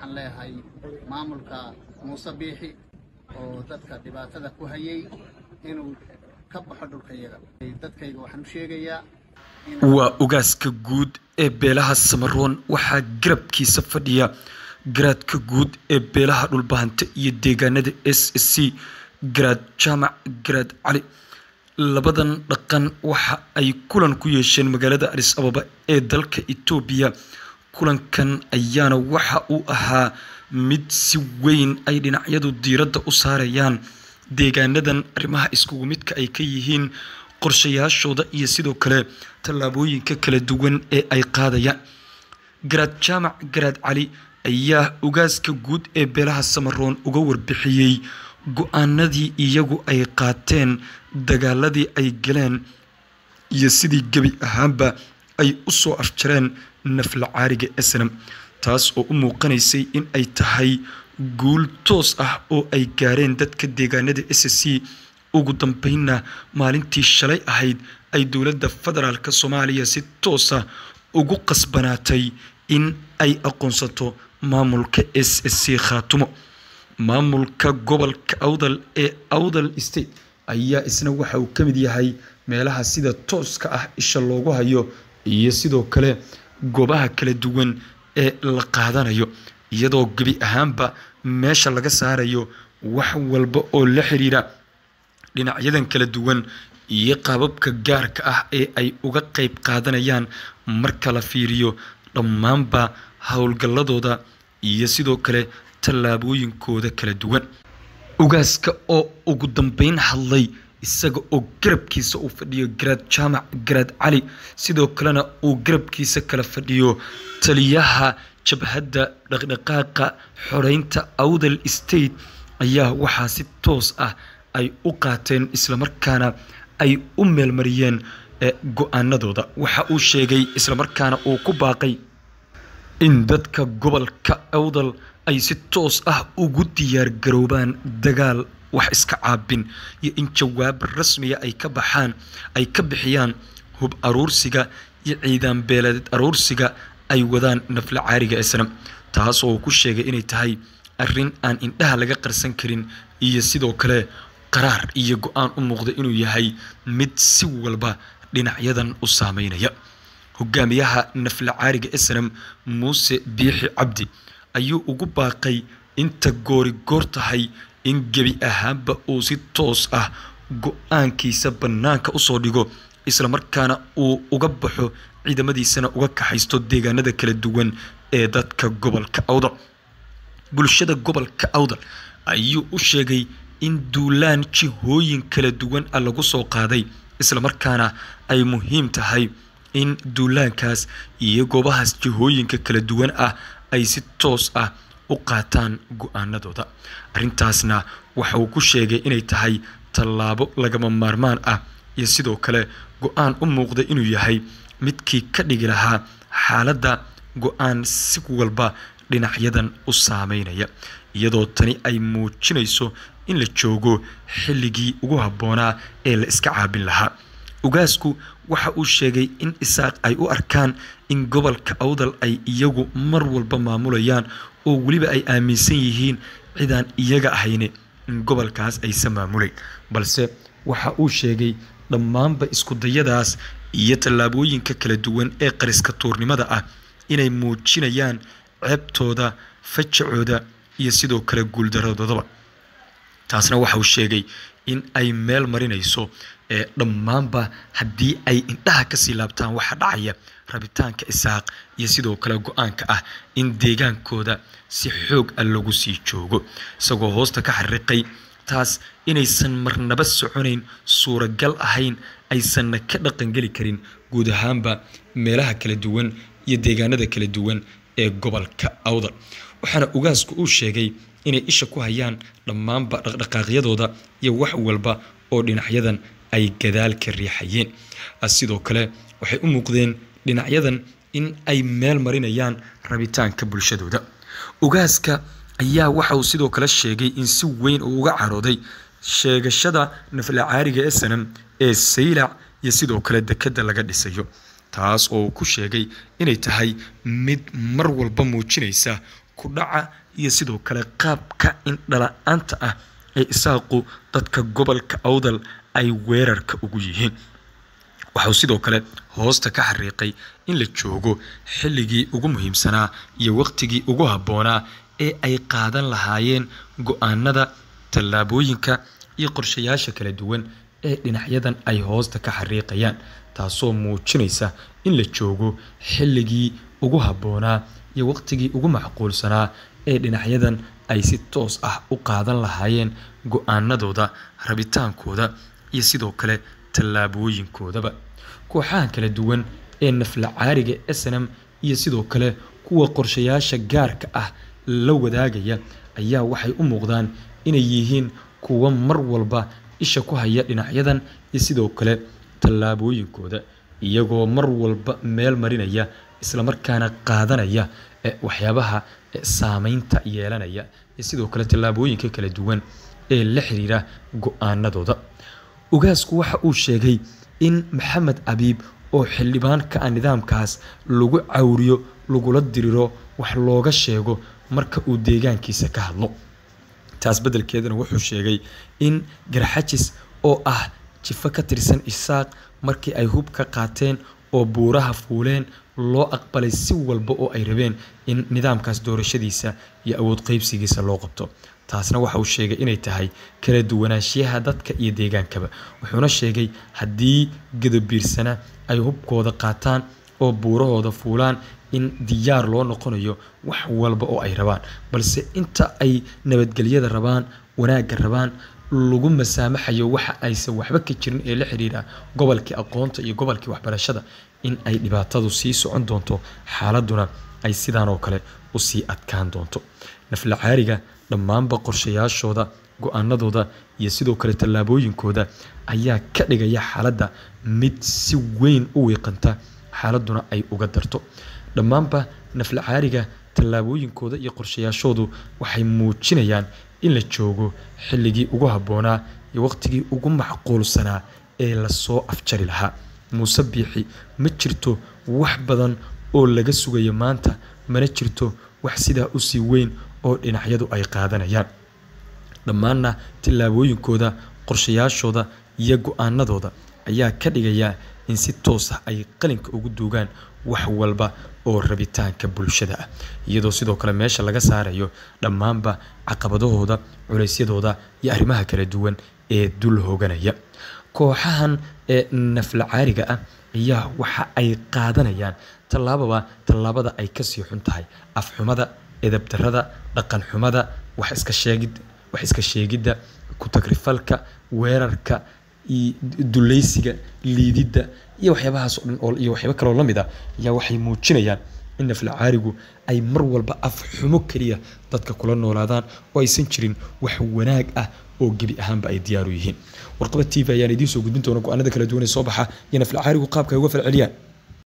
waxaan leeyahay maamulka Muuse Biixi oo dadka dhibaatada ku hayay inuu ka baxo dhulkayaga dadkayga waxaan sheegayaa waa ugaaska guud ee beelaha Samaroon waxaa garabkiisa fadhiya garaadka guud ee beelaha dhulbahanta iyo deegaanada SSC garaad Jaamac garaad Cali labadan dhaqan waxa ay kulan ku yeesheen magaalada Addis Ababa ee dalka Itoobiya kulankan ayaana waxa uu ahaa mid si weyn ay dhinacyadu diiradda u saarayaan deegaanadan arrimaha iskugu midka ay ka yihiin qorshayaashooda iyo sidoo kale tallaabooyinka kala duwan ee ay qaadayaan garaad Jaamac garaad Cali ayaa ugaaska guud ee beelaha Samaroon uga warbixiyay go'aanadii iyagu ay qaateen dagaaladii ay galeen iyo sidii gabi ahaanba ay u soo afjareen nafla caariga SNM taas oo u muuqanaysay in ay tahay guul toos ah oo ay gaareen dadka deegaanada SSC ugu dambeynna maalintii shalay ahayd ay dowladda federaalka Soomaaliya si toos ah ugu qasbanaatay in ay aqoonsato maamulka SSC Khaatumo maamulka gobolka Awdal ee Awdal State ayaa isna waxa uu kamid yahay meelaha sida tooska ah isha loogu hayo iyo sidoo kale goobaha kala duwan ee la qaadanayo iyadoo gabi ahaanba meesha laga saarayo wax walba oo la xiriira dhinacyadan kala duwan iyo qaababka gaarka ah ee ay uga qayb qaadanayaan marka la fiiriyo dhammaanba howlgalladooda iyo sidoo kale tallaabooyinkooda kala duwan ugaaska oo ugu dambeyn hadlay isaga oo garabkiisa uu fadhiyo garaad Jaamac garaad Cali sidoo kalena uu garabkiisa kala fadhiyo taliyaha jabhadda dhaqdhaqaaqa xoreynta Awdal State ayaa waxaa si toos ah ay u qaateen isla markaana ay u meelmariyeen go'aanadooda waxa uu sheegay isla markaana uu ku baaqay in dadka gobolka Awdal ay si toos ah ugu diyaar garoobaan dagaal wax iska caabin iyo in jawaab rasmi ah ay ka bixiyaan hub aruursiga iyo ciidan beeleed aruursiga ay wadaan nafla caariga SNM taas oo ku sheegay inay tahay arrin aan indhaha laga qarsan karin iyo sidoo kale qaraar iyo go'aan u muuqda inuu yahay mid si walba dhinacyadan u saameynaya hogaamiyaha nafla caariga SNM Muuse Biixi Cabdi ayuu ugu baaqay inta goor tahay in gabi ahaanba uu si toos ah go'aankiisa banaanka u soo dhigo isla markaana uu uga baxo ciidamadiisana uga kaxaysto deegaanada kala duwan ee dadka gobolka Awdal bulshada gobolka Awdal ayuu u sheegay in duulaan jihooyin kala duwan lagu soo qaaday isla markaana ay muhiim tahay in duulaankaas iyo goobahaas jihooyinka kala duwan ah ay si toos ah u qaataan go'aanadooda arrintaasna waxa uu ku sheegay inay tahay tallaabo lagama maarmaan ah iyo sidoo kale go'aan u muuqda inuu yahay midkii ka dhigi lahaa xaaladda go'aan si walba dhinacyadan u saameynaya iyadoo tani ay muujinayso in la joogo xilligii ugu habboonaa ee la iska caabin lahaa ugaasku waxa uu sheegay in isaaq ay u arkaan in gobolka Awdal ay iyagu mar walba maamulayaan oo waliba ay aaminsan yihiin cidaan iyaga ahayne in gobolkaas ay maamulay balse waxa uu sheegay dhammaanba isku dayadaas iyo tallaabooyinka kala duwan ee qariska tuurnimada ah inay muujinayaan ceebtooda fajacooda iyo sidoo kale guuldaradooda taasna waxa uu sheegay in ay meel marinayso dhammaanba haddii ay indhaha ka sii laabtaan waxa dhacaya rabitaanka isaaq iyo sidoo kale go'aanka ah in deegaankooda si xoog ah lagu sii joogo isagoo hoosta ka xariiqay taas inaysan marnaba soconayn suuragal ahayn aysanna ka dhaqangeli karin guud ahaanba meelaha kala duwan iyo deegaanada kala duwan ee gobolka Awdal waxaana ugaasku uu sheegay inay isha ku hayaan dhammaanba dhaqdhaqaaqyadooda iyo wax walba oo dhinacyadan ay gadaal ka riixayeen sidoo kale waxay u muuqdeen dhinacyadan in ay meel marinayaan rabitaanka bulshadooda ugaaska ayaa waxa uu sidoo kale sheegay in si weyn uu uga carooday sheegashada nafla caariga SNM ee Saylac iyo sidoo kale dekada laga dhisayo taas oo ku sheegay inay tahay mid mar walba muujinaysa ku dhaca iyo sidoo kale qaabka in dhala'aanta ah ee isaaqu dadka gobolka awdal ay weerarka ugu yihiin. waxaa sidoo kale hoosta ka xariiqay in la joogo xilligii ugu muhiimsanaa iyo waqtigii ugu habboonaa ee ay qaadan lahaayeen go'aanada, tallaabooyinka iyo qorshayaasha kala duwan ee dhinacyadan ay hoosta ka xariiqayaan, taasoo muujinaysa in la joogo xilligii ugu habboonaa iyo waqtigii ugu macquulsanaa ee dhinacyadan ay si toos ah u qaadan lahaayeen go'aanadooda, rabitaankooda iyo sidoo kale tallaabooyinkoodaba. kooxaha kala duwan ee nafla caariga SNM iyo sidoo kale kuwa qorshayaasha gaarka ah la wadaagaya ayaa waxay u muuqdaan inay yihiin kuwa mar walba isha ku haya dhinacyadan iyo sidoo kale tallaabooyinkooda, iyagoo mar walba meel marinaya isla markaana qaadanaya waxyaabaha saameynta yeelanaya iyo sidoo kale tallaabooyinka kala duwan ee la xiriira go'aanadooda. ugaasku waxa uu sheegay in Maxamed Abiib oo xildhibaan ka ah nidaamkaas lagu cawriyo, lagula diriro, wax looga sheego marka uu deegaankiisa ka hadlo. taas beddelkeedana wuxuu sheegay in Garxajis oo ah jifo ka tirsan Isaaq markii ay hub ka qaateen oo buuraha fuuleen loo aqbalay si walba oo ay rabeen in nidaamkaas doorashadiisa iyo awood qaybsigiisa loo qabto. taasna waxa uu sheegay inay tahay kala duwanaanshiyaha dadka iyo deegaankaba. wuxuuna sheegay haddii gadabiirsana ay hubkooda qaataan oo buurahooda fuulaan in diyaar loo noqonayo wax walba oo ay rabaan, balse inta ay nabadgelyada rabaan, wanaagga rabaan, lagu masaamaxayo waxa aysan waxba ka jirin ee la xiriira gobolkii aqoonta iyo gobolkii waxbarashada, in ay dhibaatadu sii socon doonto, xaaladuna ay sidaan oo kale u sii adkaan doonto. nafla caariga dhammaanba qorshayaashooda, go'aanadooda iyo sidoo kale tallaabooyinkooda ayaa ka dhigaya xaaladda mid si weyn u wiiqanta, xaaladuna ay uga darto. dhammaanba nafla caariga tallaabooyinkooda iyo qorshayaashoodu waxay muujinayaan in la joogo xilligii ugu habboonaa iyo waqtigii ugu macquulsanaa ee lasoo afjari lahaa. Muuse Biixi ma jirto wax badan oo laga sugayo maanta, mana jirto wax sidaa u sii weyn oo dhinacyadu ay qaadanayaan. dhammaanna tallaabooyinkooda, qorshayaashooda iyo go'aanadooda ayaa ka dhigaya in si toos ah ay qalinka ugu duugaan wax walba oo rabitaanka bulshada ah, iyadoo sidoo kale meesha laga saarayo dhammaanba caqabadahooda, culeysyadooda iyo arrimaha kala duwan ee dul hooganaya. kooxahan ee nafla caariga ah ayaa waxa ay qaadanayaan tallaabada ay kasii xun tahay afxumada, edabdarrada, dhaqan xumada, wax iska sheegidda, ku tagrifalka, weerarka, dulaysiga, liididda iyo waxyaabahaas oo dhan oo iyo waxyaabo kale oo la mid ah ayaa waxay muujinayaan in nafla caarigu ay mar walba afxumo kaliya dadka kula noolaadaan oo aysan jirin wax wanaag ah oo gebi ahaanba ay diyaar u yihiin. warqaba TV ayaan idiin soo gudbin doona go'aanada kala duwan ee soo baxa iyo nafla caarigu qaabka ay uga falceliyaan.